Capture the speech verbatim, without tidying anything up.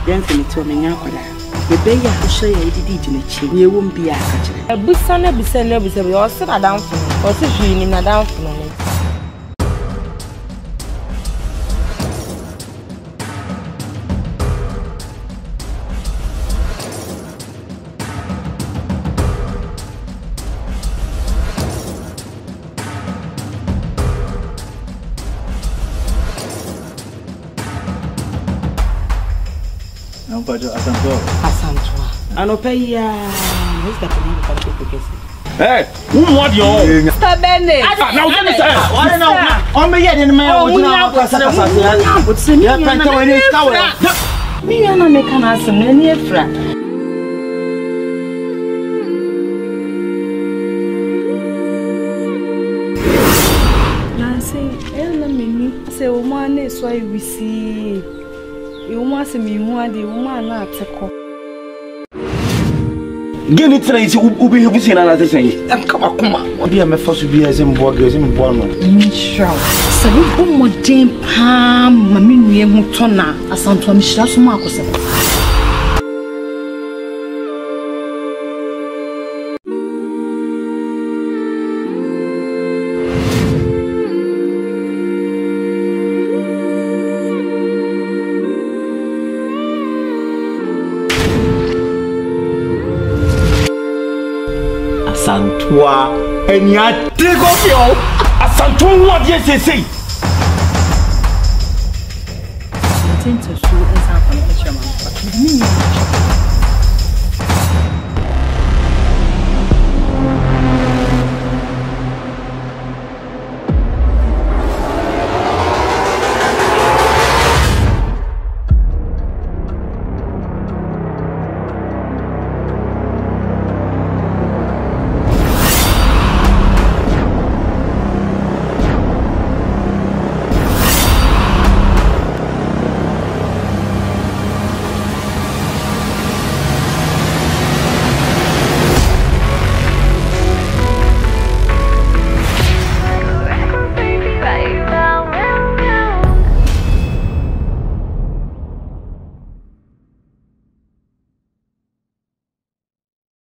Gyamfi me to me nyakola. The bay ya show ya did in a chin. You won't be a catcher. A busan, a busan, a busan, or sit down for me, or sit you in a down for me. Asantua. Asantua. Anopeya. Who's that believe can take the case? Hey, who want you? Mister Bernice. Now let me say. Why now? On me yet in my own house. What's in your panto in his tower? Me and I make an answer near frat. Nancy, Ella Mimi, say, woman is why we see. You must me one the woman not take off. Get it trace, Ubi, who's in another thing. Come on, come on. What do you have to be as in Borgers in Borno? Sure. So, you more damn palm, Mammy Mutona, as Antoine Michel Marcus. Santua, and ya take off your Asantua, what you say? I think to show us how to make a